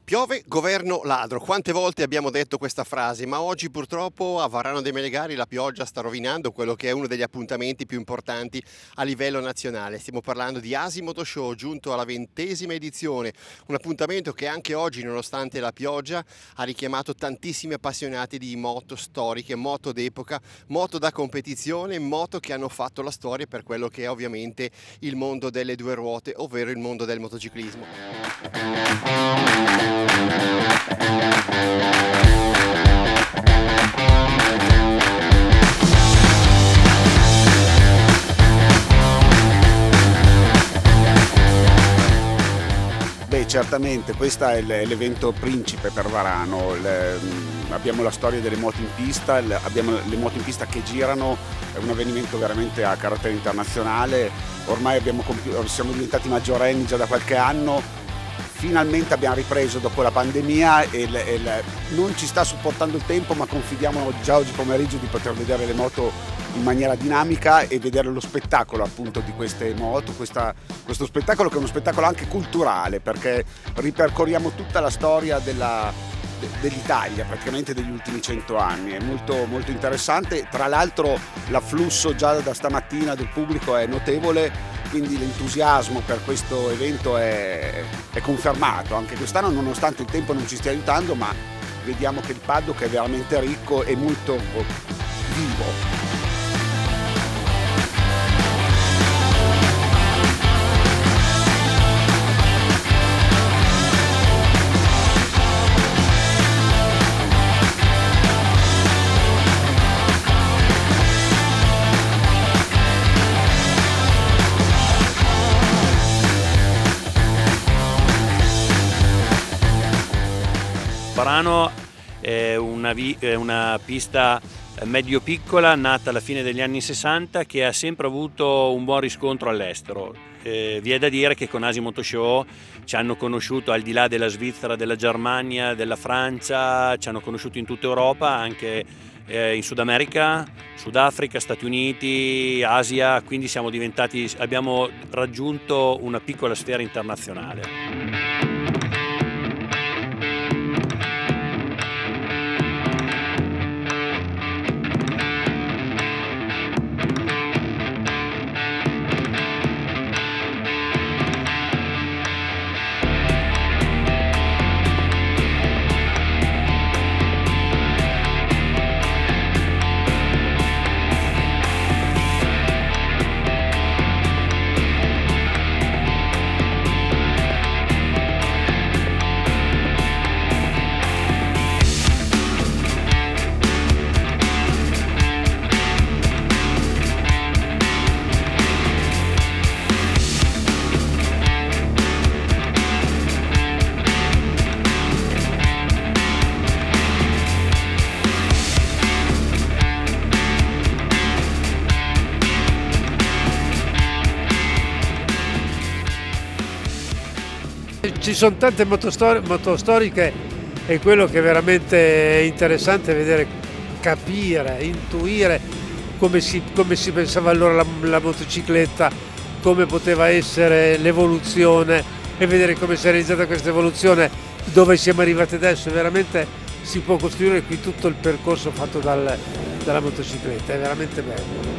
Piove, governo ladro. Quante volte abbiamo detto questa frase, ma oggi purtroppo a Varano dei Melegari la pioggia sta rovinando quello che è uno degli appuntamenti più importanti a livello nazionale. Stiamo parlando di Asi Moto Show, giunto alla 20ª edizione, un appuntamento che anche oggi, nonostante la pioggia, ha richiamato tantissimi appassionati di moto storiche, moto d'epoca, moto da competizione, moto che hanno fatto la storia per quello che è ovviamente il mondo delle due ruote, ovvero il mondo del motociclismo. Beh, certamente questo è l'evento principe per Varano. Abbiamo la storia delle moto in pista, abbiamo le moto in pista che girano, è un avvenimento veramente a carattere internazionale. Ormai siamo diventati maggiorenni già da qualche anno. Finalmente abbiamo ripreso dopo la pandemia e non ci sta supportando il tempo, ma confidiamo già oggi pomeriggio di poter vedere le moto in maniera dinamica e vedere lo spettacolo appunto di queste moto, questo spettacolo che è uno spettacolo anche culturale, perché ripercorriamo tutta la storia dell'Italia, praticamente degli ultimi 100 anni. È molto, molto interessante. Tra l'altro l'afflusso già da stamattina del pubblico è notevole, quindi l'entusiasmo per questo evento è confermato anche quest'anno, nonostante il tempo non ci stia aiutando, ma vediamo che il paddock è veramente ricco e molto vivo. Varano è una pista medio-piccola nata alla fine degli anni 60 che ha sempre avuto un buon riscontro all'estero. Vi è da dire che con Asi Moto Show ci hanno conosciuto al di là della Svizzera, della Germania, della Francia, ci hanno conosciuto in tutta Europa, anche in Sud America, Sudafrica, Stati Uniti, Asia, quindi abbiamo raggiunto una piccola sfera internazionale. Ci sono tante moto storiche e quello che è veramente interessante è vedere, capire, intuire come si pensava allora la motocicletta, come poteva essere l'evoluzione e vedere come si è realizzata questa evoluzione, dove siamo arrivati adesso. Veramente si può costruire qui tutto il percorso fatto dalla motocicletta, è veramente bello.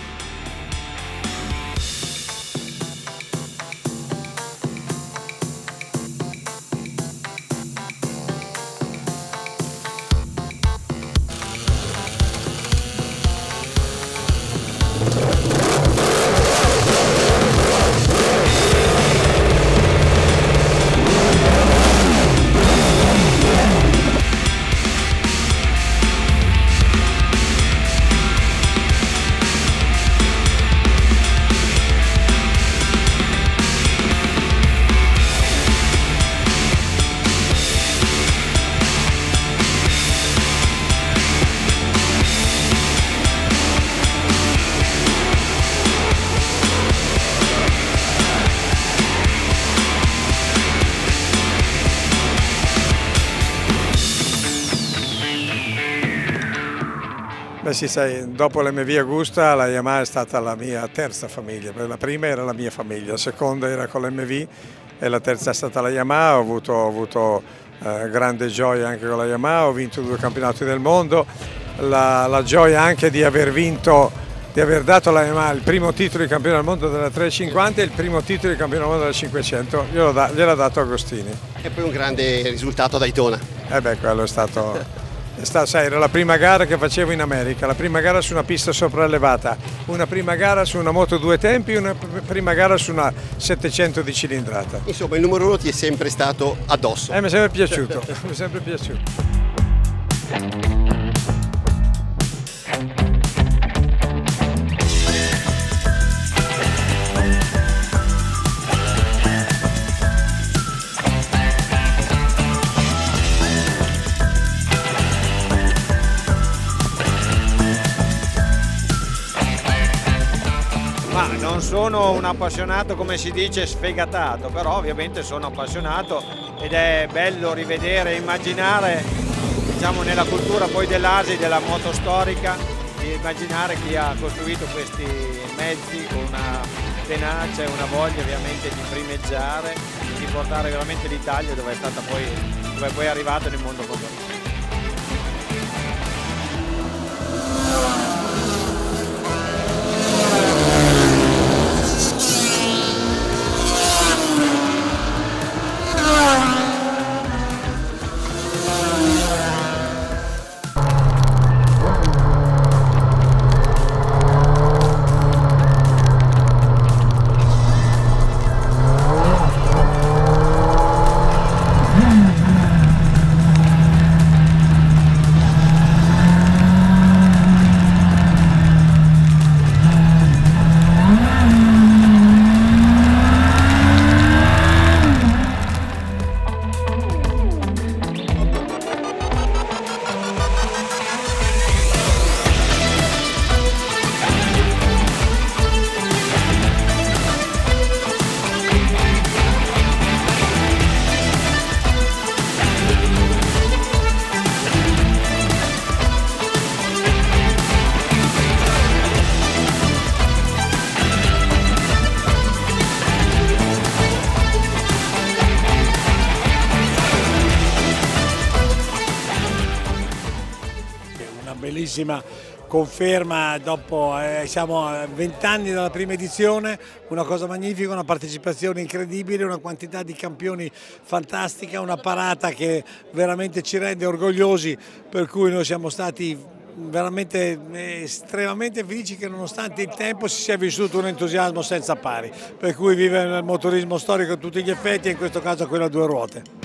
Beh sì, sai, dopo l'MV Agusta la Yamaha è stata la mia terza famiglia. La prima era la mia famiglia, la seconda era con l'MV e la terza è stata la Yamaha. Ho avuto grande gioia anche con la Yamaha, ho vinto 2 campionati del mondo, la gioia anche di aver vinto, di aver dato alla Yamaha il primo titolo di campione del mondo della 350 e il primo titolo di campione del mondo della 500, gliel'ha dato Agostini. E poi un grande risultato a Daytona. Quello è stato... Sai, era la prima gara che facevo in America, la prima gara su una pista sopraelevata, una prima gara su una moto 2 tempi, una prima gara su una 700 di cilindrata. Insomma, il numero 1 ti è sempre stato addosso. Mi è sempre piaciuto, mi è sempre piaciuto. Non sono un appassionato, come si dice, sfegatato, però ovviamente sono appassionato ed è bello rivedere e immaginare, diciamo, nella cultura poi dell'Asia, della moto storica, di immaginare chi ha costruito questi mezzi con una tenacia e una voglia ovviamente di primeggiare, di portare veramente l'Italia dove è arrivato nel mondo motorista. Bellissima conferma dopo, siamo a 20 anni dalla prima edizione, una cosa magnifica, una partecipazione incredibile, una quantità di campioni fantastica, una parata che veramente ci rende orgogliosi, per cui noi siamo stati veramente estremamente felici che nonostante il tempo si sia vissuto un entusiasmo senza pari, per cui vive il motorismo storico a tutti gli effetti e in questo caso quello a 2 ruote.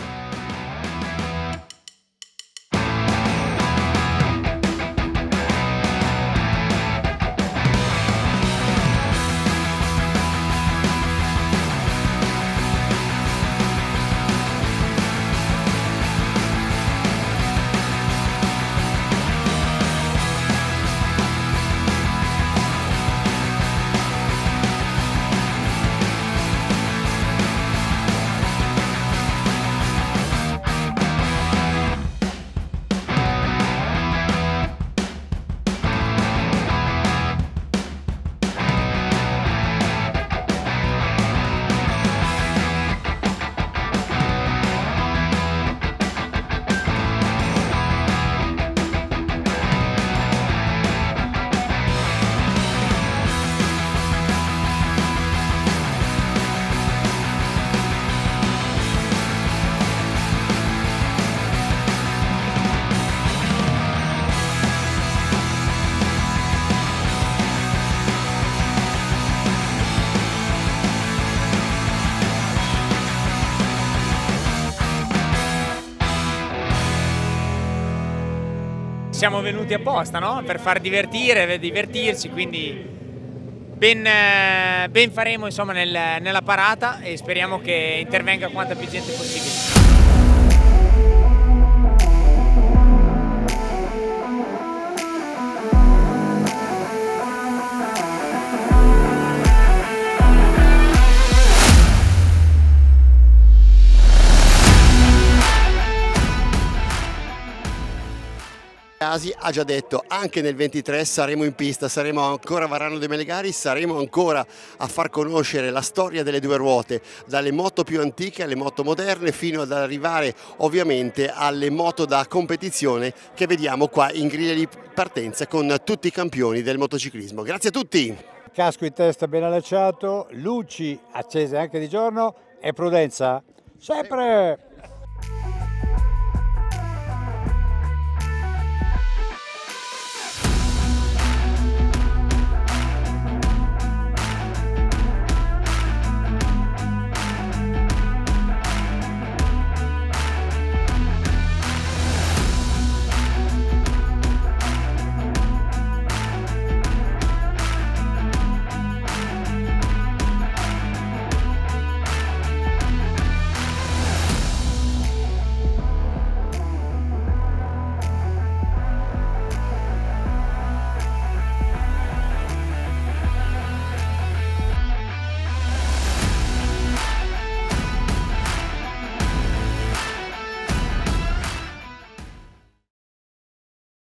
Siamo venuti apposta, no? Per far divertirci, quindi ben faremo insomma nella parata e speriamo che intervenga quanta più gente possibile. Asi ha già detto anche nel 23 saremo in pista, saremo ancora a Varano de' Melegari, saremo ancora a far conoscere la storia delle due ruote, dalle moto più antiche alle moto moderne fino ad arrivare ovviamente alle moto da competizione che vediamo qua in griglia di partenza con tutti i campioni del motociclismo. Grazie a tutti! Casco in testa ben allacciato, luci accese anche di giorno e prudenza sempre!